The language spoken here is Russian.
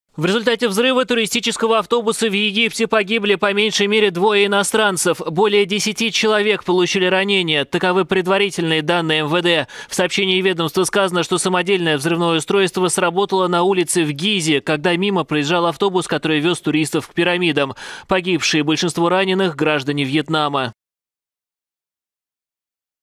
В результате взрыва туристического автобуса в Египте погибли по меньшей мере 2 иностранцев. Более 10 человек получили ранения. Таковы предварительные данные МВД. В сообщении ведомства сказано, что самодельное взрывное устройство сработало на улице в Гизе, когда мимо проезжал автобус, который вез туристов к пирамидам. Погибшие, большинство раненых – граждане Вьетнама.